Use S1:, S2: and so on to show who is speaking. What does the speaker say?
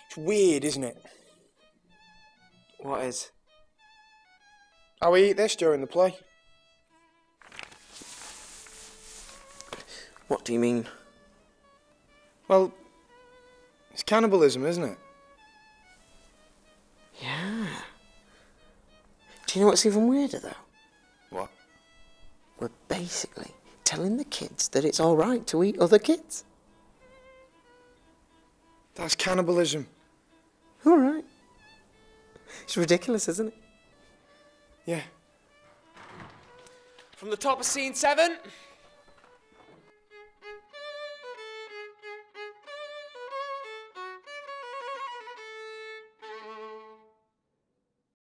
S1: It's weird, isn't it?
S2: What is?
S1: How we eat this during the play.
S2: What do you mean?
S1: Well, it's cannibalism, isn't it?
S2: Yeah. Do you know what's even weirder, though?
S1: What?
S2: We're basically telling the kids that it's all right to eat other kids.
S1: That's cannibalism.
S2: All right. It's ridiculous, isn't it?
S1: Yeah.
S3: From the top of scene 7,